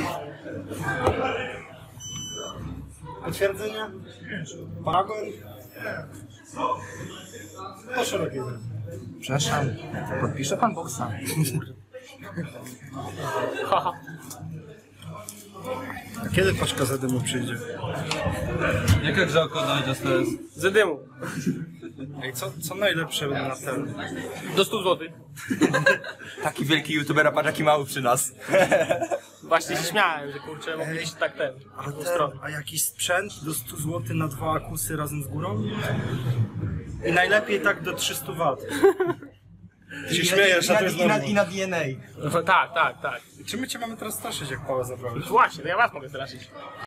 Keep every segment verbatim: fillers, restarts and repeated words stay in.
Potwierdzenie? Paragon? To szerokiego. Przepraszam, podpisze pan boksa. A kiedy paczka za dymu przyjdzie? Jaka grzałka dojdzie to jest? Z dymu. Ej, co, co najlepsze na ten? Do stu złotych. Taki wielki youtuber, a patrz jaki mały przy nas. Właśnie się śmiałem, że kurczę, mogliście tak ten. A, w tą ten, stronę. a jakiś sprzęt do stu złotych na dwa akusy razem z górą? I najlepiej tak do trzystu watów. Ty się śmiejesz, a to jest I na, normalne. I na D N A. No, tak, tak, tak. Czy my cię mamy teraz straszyć, jak Pała zabrałeś? Właśnie, to ja was mogę straszyć.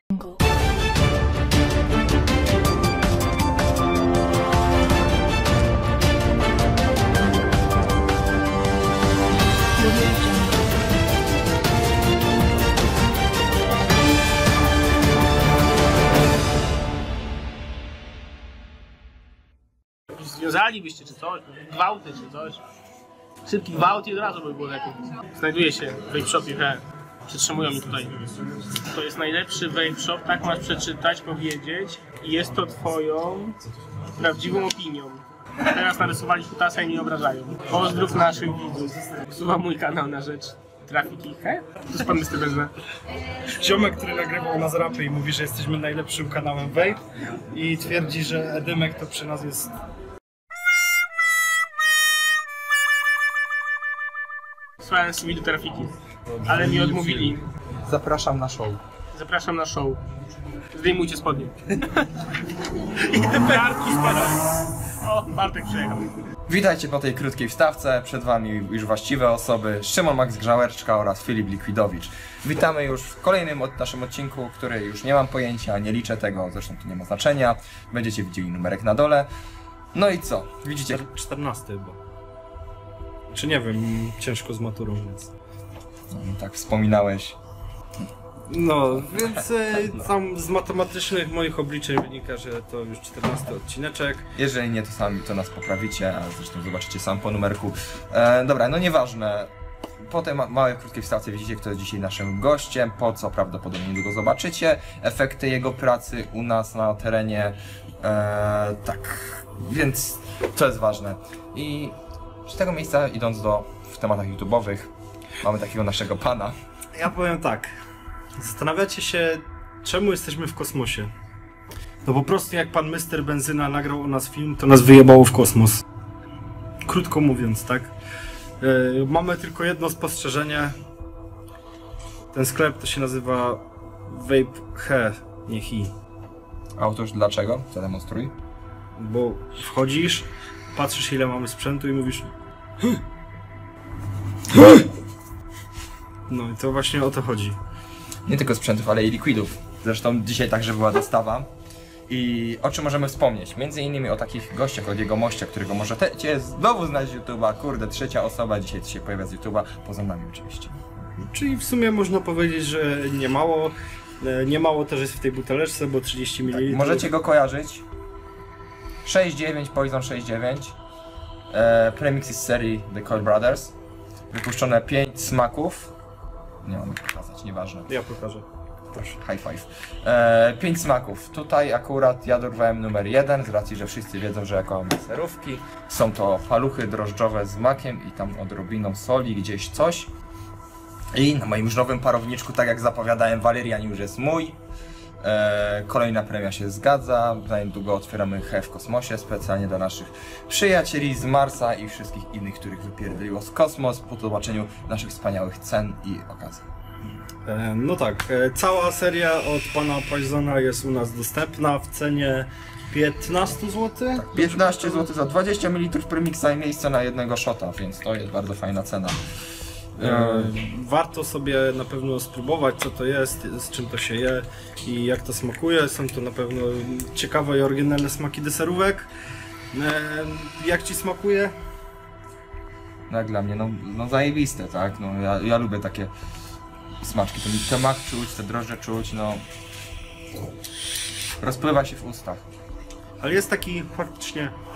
Związalibyście czy coś, gwałty czy coś. Szybki gwałt i od razu by było lepiej. Znajduje się w Vape Shopie He. Przytrzymują mi tutaj. To jest najlepszy Vape Shop, tak masz przeczytać, powiedzieć. I jest to twoją prawdziwą opinią. Teraz narysowali kutasa i nie obrażają. Pozdrów naszych widzów. Usuwam mój kanał na rzecz Trafiki He. To jest pan mister Benza. Ziomek, który nagrywał nas rapy i mówi, że jesteśmy najlepszym kanałem Vape i twierdzi, że Edymek to przy nas jest... Słuchałem C V do Trafiki, ale mi odmówili. Zapraszam na show. Zapraszam na show. Zdejmujcie spodnie. I te piarki spadają. O, Bartek przyjechał. Witajcie po tej krótkiej wstawce, przed wami już właściwe osoby, Szymon Max Grzałeczka oraz Filip Likwidowicz. Witamy już w kolejnym od naszym odcinku, który już nie mam pojęcia, nie liczę tego, zresztą to nie ma znaczenia. Będziecie widzieli numerek na dole. No i co? Widzicie? czternasty chyba. Czy nie wiem, ciężko z maturą, więc... No, tak wspominałeś. No, więc e, tam z matematycznych moich obliczeń wynika, że to już czternasty odcineczek. Jeżeli nie, to sami to nas poprawicie, a zresztą zobaczycie sam po numerku. E, dobra, no nieważne. Po tej ma małej, krótkiej wstawce widzicie, kto jest dzisiaj naszym gościem, po co prawdopodobnie niedługo zobaczycie. Efekty jego pracy u nas na terenie. E, tak, więc to jest ważne. I z tego miejsca, idąc do w tematach YouTube'owych, mamy takiego naszego pana. Ja powiem tak. Zastanawiacie się, czemu jesteśmy w kosmosie? No po prostu jak pan mister Benzyna nagrał u nas film, to nas wyjebało w kosmos. Krótko mówiąc, tak? Yy, mamy tylko jedno spostrzeżenie. Ten sklep to się nazywa Vape He, nie Hi. A otóż dlaczego? Zademonstruj. Bo wchodzisz, patrzysz ile mamy sprzętu i mówisz... No i to właśnie o to chodzi. Nie tylko sprzętów, ale i likwidów. Zresztą dzisiaj także była dostawa. I o czym możemy wspomnieć? Między innymi o takich gościach od jego mościa, którego możecie znowu znać z YouTube'a. Kurde, trzecia osoba dzisiaj się pojawia z YouTube'a, poza nami oczywiście. Czyli w sumie można powiedzieć, że nie mało. Nie mało też jest w tej buteleczce, bo trzydzieści mililitrów. Tak, możecie go kojarzyć. sześć dziewięć, Poison sześć dziewięć. E, Premixy z serii The Coil Brothers. Wypuszczone pięć smaków. Nie mam jak pokazać, nieważne. Ja pokażę. Proszę. High five. E, pięć smaków. Tutaj akurat ja dorwałem numer jeden, z racji, że wszyscy wiedzą, że jako serówki są to paluchy drożdżowe z makiem i tam odrobiną soli, gdzieś coś. I na moim już nowym parowniczku, tak jak zapowiadałem, Valerian już jest mój. E, kolejna premia się zgadza. Za niedługo otwieramy He w kosmosie specjalnie dla naszych przyjacieli z Marsa i wszystkich innych, których wypierdoliło z kosmos po zobaczeniu naszych wspaniałych cen i okazji. E, no tak, e, cała seria od pana Poisona jest u nas dostępna w cenie piętnaście złotych. Tak, piętnaście złotych za dwadzieścia mililitrów premixa i miejsce na jednego shota, więc to jest bardzo fajna cena. E, warto sobie na pewno spróbować, co to jest, z czym to się je i jak to smakuje. Są to na pewno ciekawe i oryginalne smaki deserówek. E, jak ci smakuje? No jak dla mnie, no, no zajebiste, tak? No, ja, ja lubię takie smaczki, to mi te mak czuć, te drożdże czuć, no... Rozpływa się w ustach. Ale jest taki faktycznie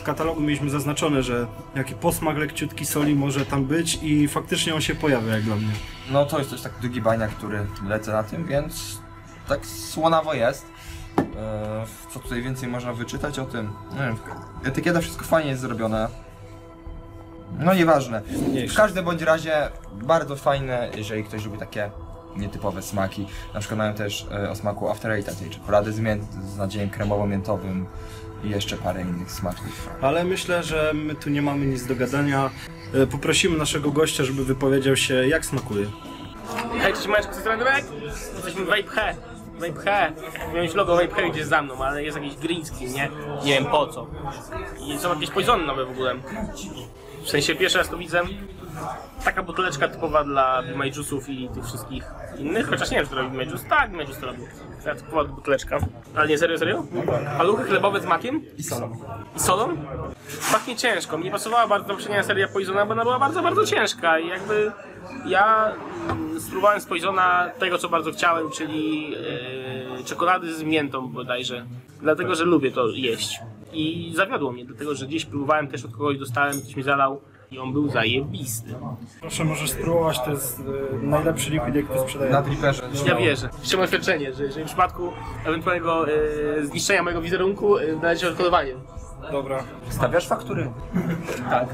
katalogu mieliśmy zaznaczone, że jaki posmak lekciutki soli może tam być i faktycznie on się pojawia jak dla mnie. No to jest też taki długi baniak, który lecę na tym, więc tak słonawo jest. Eee, co tutaj więcej można wyczytać o tym? Nie wiem, etykieta, wszystko fajnie jest zrobione. No nieważne. W każdym bądź razie bardzo fajne, jeżeli ktoś lubi takie nietypowe smaki. Na przykład mają też e, o smaku After Eight, tej czekolady z, mięt, z nadziejem kremowo-miętowym i jeszcze parę innych smaków. Ale myślę, że my tu nie mamy nic do gadania. E, Poprosimy naszego gościa, żeby wypowiedział się, jak smakuje. Hej, cześć Majeczko, z tej strony Drek. Jesteśmy w Vape He. Vape He. Miałem logo Vape He gdzieś za mną, ale jest jakiś green screen, nie? Nie wiem po co. I są jakieś poisony nowe w ogóle. W sensie pierwszy raz to widzę. Taka buteleczka typowa dla Be My Juice'ów i tych wszystkich innych, chociaż nie wiem, czy to robi Be My Juice. Tak, Be My Juice to robi. Taka typowa buteleczka. Ale nie, serio, serio? Paluchy chlebowe z makiem? I solą. I solą? Pachnie ciężko. Mi nie pasowała bardzo do poprzednia seria Poisona, bo ona była bardzo, bardzo ciężka i jakby ja mm, spróbowałem z Poisona tego, co bardzo chciałem, czyli yy, czekolady z miętą bodajże. Dlatego, że lubię to jeść. I zawiodło mnie, dlatego, że gdzieś próbowałem też od kogoś, dostałem, ktoś mi zadał i on był zajebisty. Proszę, możesz spróbować, to jest e, najlepszy liquid, jaki tu sprzedaje. Na triperze. Ja wierzę. Jeszcze mam oświadczenie, że jeżeli w przypadku ewentualnego yy, zniszczenia mojego wizerunku yy, należy odkodowanie. Dobra. Stawiasz faktury? Tak.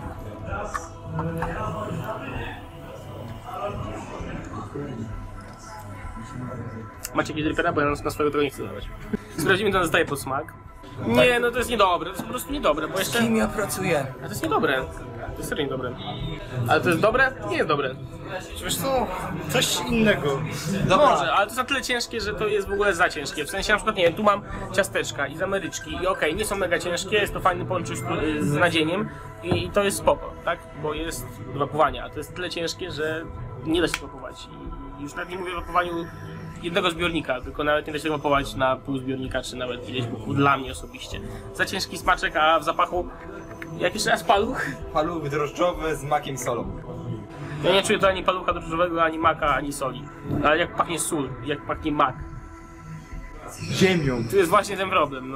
Macie jakieś dripera, bo ja na swojego tego nie chcę dawać. Sprawdzimy, co zostaje pod smak. Nie, no to jest niedobre, to jest po prostu niedobre, bo jeszcze... Kim ja pracuję? A to jest niedobre. To jest serio niedobre. Ale to jest dobre? Nie jest dobre. Wiesz co, coś innego. Może, ale to jest na tyle ciężkie, że to jest w ogóle za ciężkie. W sensie na przykład, nie wiem, tu mam ciasteczka i z Ameryczki i okej, okay, nie są mega ciężkie, jest to fajny połączyć z nadzieniem i, i to jest spoko, tak? Bo jest do wapowania, a to jest tyle ciężkie, że nie da się wapować. I już nawet nie mówię o wapowaniu jednego zbiornika, tylko nawet nie da się wapować na pół zbiornika, czy nawet ileś buku, dla mnie osobiście. Za ciężki smaczek, a w zapachu jak jeszcze raz paluch. Paluch drożdżowy z makiem solą. Ja nie czuję tu ani palucha drożdżowego, ani maka, ani soli. Ale jak pachnie sól, jak pachnie mak. Ziemią. Tu jest właśnie ten problem, no.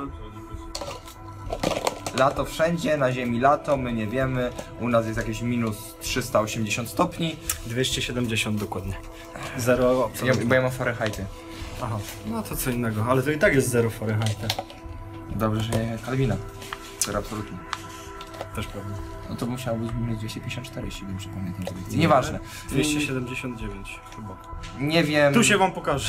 Lato wszędzie, na ziemi lato, my nie wiemy. U nas jest jakieś minus trzysta osiemdziesiąt stopni. dwieście siedemdziesiąt dokładnie. Zero Ja, absolutnie. bo ja mam Fahrenheity. Aha, no to co innego, ale to i tak jest zero Fahrenheita. Dobrze, że nie Kalwina. Zero absolutnie. Też prawda. No to musiałbyś mieć dwieście pięćdziesiąt cztery, jeśli dobrze pamiętam. Nieważne. dwieście siedemdziesiąt dziewięć chyba. Nie wiem. Tu się wam pokażę.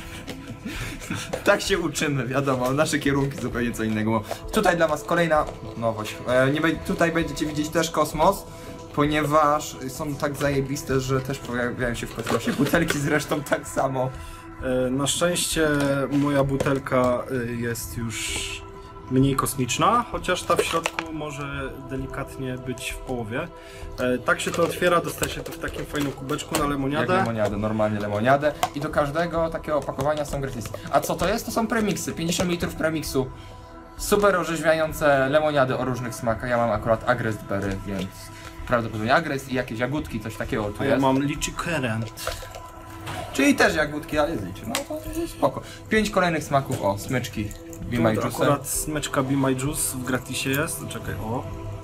Tak się uczymy, wiadomo, nasze kierunki zupełnie co innego. Tutaj dla was kolejna nowość. E, nie, tutaj będziecie widzieć też kosmos, ponieważ są tak zajebiste, że też pojawiają się w kosmosie. Butelki zresztą tak samo. E, Na szczęście moja butelka e, jest już mniej kosmiczna, chociaż ta w środku może delikatnie być w połowie. E, Tak się to otwiera, dostaje się to w takim fajnym kubeczku na Jak lemoniadę. lemoniadę, normalnie lemoniadę. I do każdego takiego opakowania są gratisy. A co to jest? To są premiksy, pięćdziesiąt litrów premiksu. Super orzeźwiające lemoniady o różnych smakach. Ja mam akurat Agrest Berry, więc prawdopodobnie Agrest i jakieś jagódki, coś takiego tu A ja jest. mam Lychee Currant. Czyli też jagódki, ale z liczy. No to, to jest spoko. Pięć kolejnych smaków, o, smyczki. Be My Tu Juice. akurat smyczka Be My Juice w gratisie jest. Czekaj, o.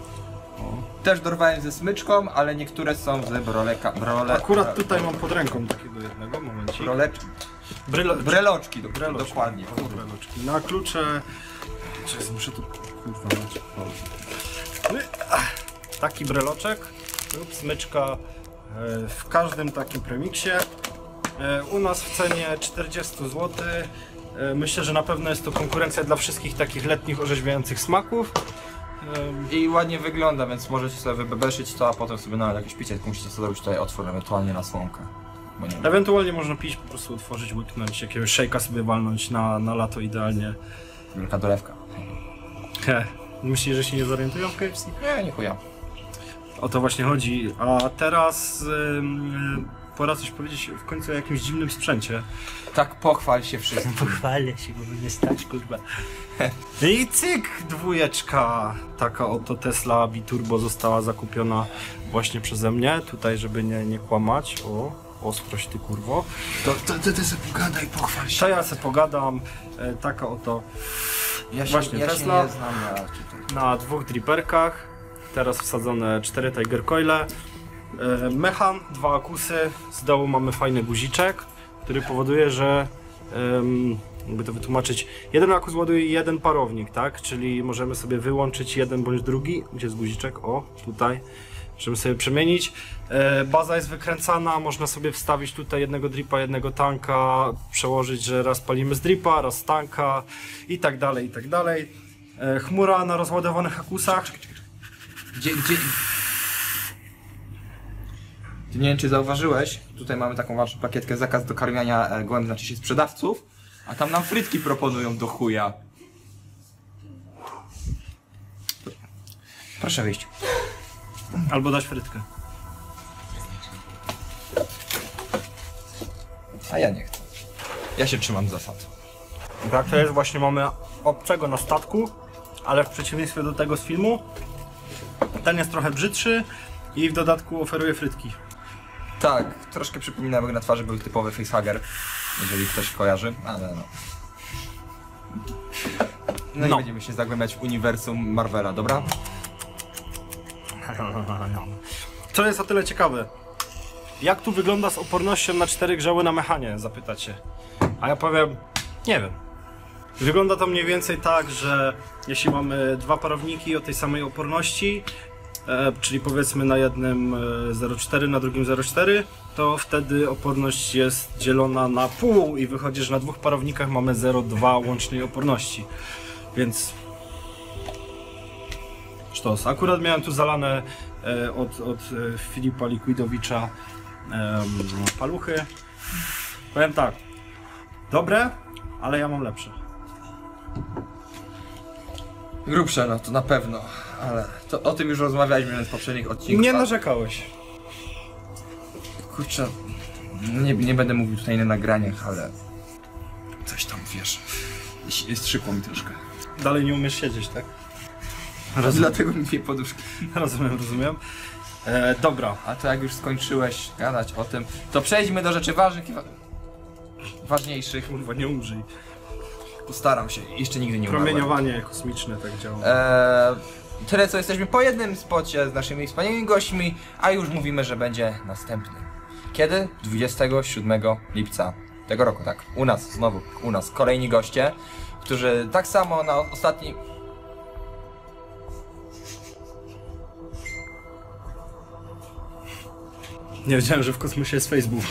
Też dorwałem ze smyczką, ale niektóre są z broleka, brole... Akurat tutaj mam pod ręką takiego jednego, momencik. Broleczki. Brylo... Breloczki, do, Breloczki. dokładnie. O, breloczki. Na klucze... Czekaj, muszę tu... Kurwa, mać. O. No i- ach, Taki breloczek lub smyczka e, w każdym takim premiksie. E, U nas w cenie czterdzieści złotych. E, Myślę, że na pewno jest to konkurencja dla wszystkich takich letnich, orzeźwiających smaków. E, I ładnie wygląda, więc możecie sobie wybebeszyć to, a potem sobie nawet jakieś picie, tylko musicie sobie zrobić tutaj otwór, ewentualnie na słomkę. Bo nie wiem. Ewentualnie można pić, po prostu otworzyć, łyknąć, jakiegoś szejka sobie walnąć na, na lato idealnie. Wielka dolewka. He, myślisz, że się nie zorientują w K F C? Nie, nie chuja. O to właśnie chodzi. A teraz ym, pora coś powiedzieć w końcu o jakimś dziwnym sprzęcie. Tak pochwal się wszystkim. Pochwalę się, bo mnie stać, kurwa. I cyk, dwójeczka. Taka oto Tesla Biturbo została zakupiona właśnie przeze mnie. Tutaj, żeby nie, nie kłamać. O, ostrość ty kurwo. To, to, to ty sobie pogadaj, pochwal się. To ja se pogadam. E, taka oto Ja się, Właśnie ja się Tesla. nie znam na tutaj. Na dwóch dripperkach, teraz wsadzone cztery Tiger Coile, e, mechan, dwa akusy, z dołu mamy fajny guziczek, który powoduje, że em, jakby to wytłumaczyć, jeden akus ładuje jeden parownik, tak? Czyli możemy sobie wyłączyć jeden bądź drugi, gdzie jest guziczek, o tutaj, możemy sobie przemienić. E, baza jest wykręcana, można sobie wstawić tutaj jednego dripa, jednego tanka, przełożyć, że raz palimy z dripa, raz z tanka i tak dalej, i tak dalej. E, chmura na rozładowanych akusach. Gdzie, gdzie... Ty nie wiem, czy zauważyłeś, tutaj mamy taką waszą plakietkę zakaz dokarmiania e, gołębi, znaczy się sprzedawców, a tam nam frytki proponują do chuja. Proszę wyjść. Albo dać frytkę. A ja nie chcę. Ja się trzymam zasad. Tak to jest, właśnie mamy obcego na statku, ale w przeciwieństwie do tego z filmu, ten jest trochę brzydszy i w dodatku oferuje frytki. Tak, troszkę przypomina, jakby na twarzy był typowy facehugger, jeżeli ktoś kojarzy, ale no. No, No. i będziemy się zagłębiać w uniwersum Marvela, dobra? Co jest o tyle ciekawe, jak tu wygląda z opornością na cztery grzały na mechanie, zapytacie. A ja powiem, nie wiem. Wygląda to mniej więcej tak, że jeśli mamy dwa parowniki o tej samej oporności, e, czyli powiedzmy na jednym e, zero przecinek cztery, na drugim zero przecinek cztery, to wtedy oporność jest dzielona na pół i wychodzi, że na dwóch parownikach mamy zero przecinek dwa łącznej oporności. Więc sztos. Akurat miałem tu zalane e, od, od e, Filipa Likwidowicza e, paluchy. Powiem tak, dobre, ale ja mam lepsze. Grubsze, no to na pewno, ale to o tym już rozmawialiśmy w poprzednich odcinkach. Nie narzekałeś. Kurczę, nie, nie będę mówił tutaj na nagraniach, ale coś tam, wiesz, strzykło mi troszkę. Dalej nie umiesz siedzieć, tak? Dlatego mi dwie poduszki. Rozumiem, rozumiem. E, dobra. A to jak już skończyłeś gadać o tym, to przejdźmy do rzeczy ważnych i wa ważniejszych. Kurwa, nie umrzyj. Postaram się, jeszcze nigdy nie umarłem. Promieniowanie kosmiczne tak działa. Eee, tyle co jesteśmy po jednym spocie z naszymi wspaniałymi gośćmi, a już mówimy, że będzie następny. Kiedy? dwudziestego siódmego lipca tego roku, tak. U nas, znowu u nas, kolejni goście, którzy tak samo na ostatni... Nie wiedziałem, że w kosmosie jest Facebook.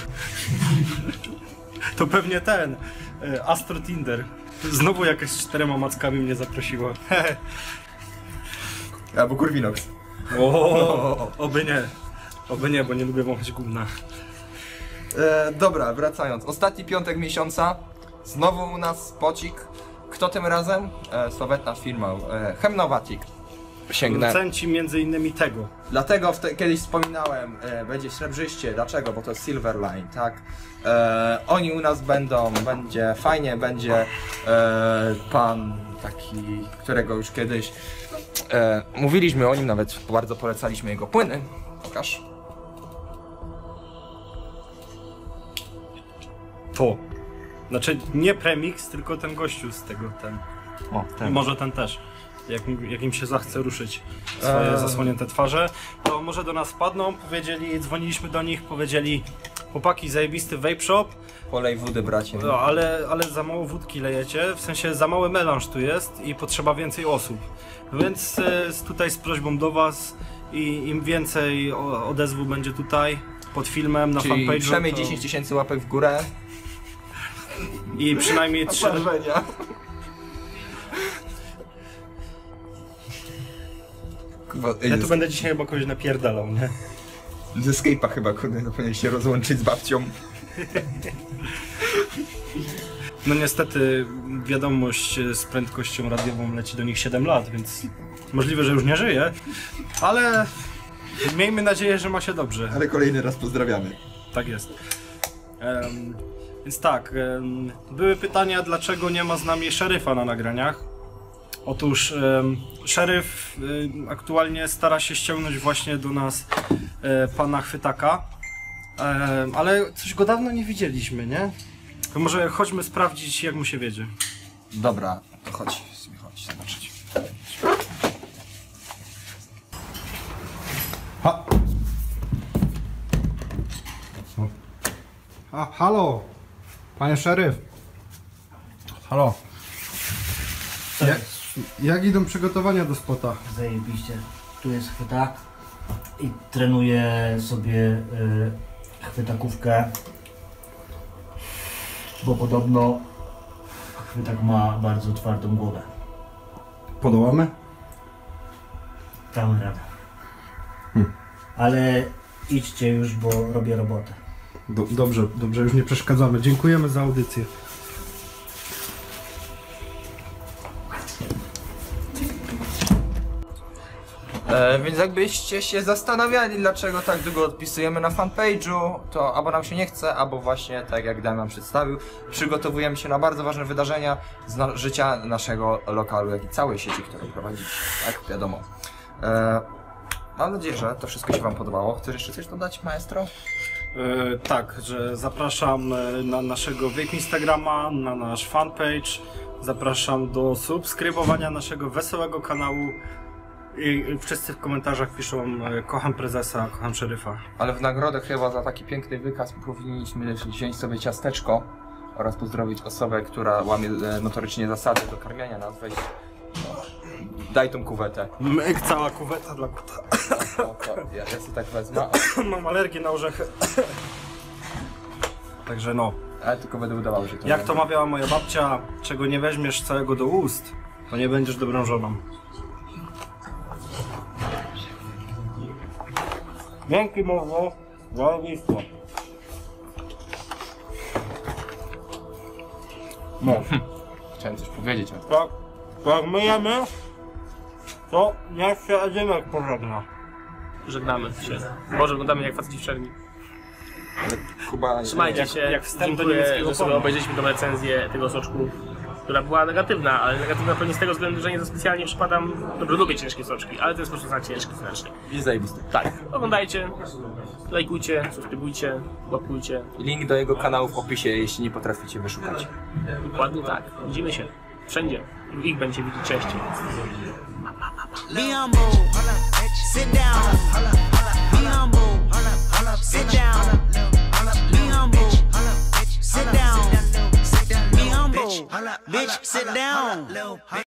To pewnie ten, e, Astro Tinder. Znowu jakaś z czterema mackami mnie zaprosiła. Albo Kurwinox. O, oby nie. Oby nie, bo nie lubię wąchać gówna. E, dobra, wracając. Ostatni piątek miesiąca. Znowu u nas spocik. Kto tym razem? E, sławetna firma e, Chemnowatic. Sięgnę. Producenci między innymi tego. Dlatego wte- kiedyś wspominałem, e, będzie srebrzyście. Dlaczego? Bo to jest Silverline, tak? E, oni u nas będą, będzie fajnie, będzie e, pan taki, którego już kiedyś e, mówiliśmy o nim, nawet bardzo polecaliśmy jego płyny. Pokaż. To. Znaczy nie premix, tylko ten gościu z tego, ten. O, I może ten też. Jak, jak im się zachce ruszyć swoje Eee. zasłonięte twarze, to może do nas wpadną, powiedzieli, dzwoniliśmy do nich, powiedzieli chłopaki, zajebisty vape shop, Polej wody, bracie. no, ale, ale za mało wódki lejecie, w sensie za mały melanż tu jest i potrzeba więcej osób. Więc e, tutaj z prośbą do was i im więcej o- odezwu będzie tutaj pod filmem na Czyli fanpage'u, przynajmniej to... dziesięć tysięcy łapek w górę. i przynajmniej trzy... Obrażenia. Kurwa, Ja tu będę dzisiaj chyba kogoś napierdalał, nie? ze Skype'a chyba, kurde, no powinien się rozłączyć z babcią. No niestety wiadomość z prędkością radiową leci do nich siedem lat, więc możliwe, że już nie żyje, ale miejmy nadzieję, że ma się dobrze. Ale kolejny raz pozdrawiamy. Tak jest. Em, więc tak, em, były pytania, dlaczego nie ma z nami szeryfa na nagraniach. Otóż em, szeryf em, aktualnie stara się ściągnąć właśnie do nas e, pana Chwytaka, em, ale coś go dawno nie widzieliśmy, nie? To może chodźmy sprawdzić, jak mu się wiedzie. Dobra, to chodź, chodź. Chodź zobaczyć. Ha. A, halo, panie szeryf. Halo. Jak, jak idą przygotowania do spota? Zajebiście. Tu jest chwytak i trenuję sobie y, chwytakówkę, bo podobno chwytak ma bardzo twardą głowę. Podołamy? Damy radę. Hmm. Ale idźcie już, bo robię robotę. Do, dobrze, dobrze, już nie przeszkadzamy. Dziękujemy za audycję. E, więc jakbyście się zastanawiali, dlaczego tak długo odpisujemy na fanpage'u, to albo nam się nie chce, albo właśnie, tak jak Damian przedstawił, przygotowujemy się na bardzo ważne wydarzenia z na życia naszego lokalu, jak i całej sieci, którą prowadzimy, tak? Wiadomo. E, mam nadzieję, że to wszystko się wam podobało. Chcesz jeszcze coś dodać, maestro? E, tak, że zapraszam na naszego Wake Instagrama, na nasz fanpage. Zapraszam do subskrybowania naszego wesołego kanału. I wszyscy w komentarzach piszą: kocham prezesa, kocham szeryfa. Ale w nagrodę chyba za taki piękny wykaz powinniśmy wziąć sobie ciasteczko oraz pozdrowić osobę, która łamie e, notorycznie zasady do karmienia nas. Weź, no, daj tą kuwetę. Myk, cała kuweta dla kota. No, to ja, ja sobie tak wezmę. Mam alergię na orzechy. Także no, Ale tylko będę udawał, że to jak nie. to mawiała moja babcia, czego nie weźmiesz całego do ust, to nie będziesz dobrą żoną. Dzięki morzu, zajebisto. No, Chciałem coś powiedzieć. Ale... tak, jak my jemy, to niech się Edymek pożegna. Żegnamy się. Może oglądamy jak faceci w czerni. Ale Kuba... Trzymajcie Jak- się. jak wstęp do Dziękuję, niemieckiego że sobie porno. obejrzeliśmy tą recenzję tego soczku, która była negatywna, ale negatywna pewnie z tego względu, że nie za specjalnie przypadam. Dobrze, lubię ciężkie soczki, ale to jest po prostu znak ciężki strasznie. I zajebisty. Tak, oglądajcie, lajkujcie, subskrybujcie, łapkujcie. Link do jego kanału w opisie, jeśli nie potraficie wyszukać. Dokładnie tak. Widzimy się. Wszędzie. Ich będzie widzieć częściej. Be humble, sit down. Be humble, sit down. Be humble, sit down. Be humble, bitch, sit down.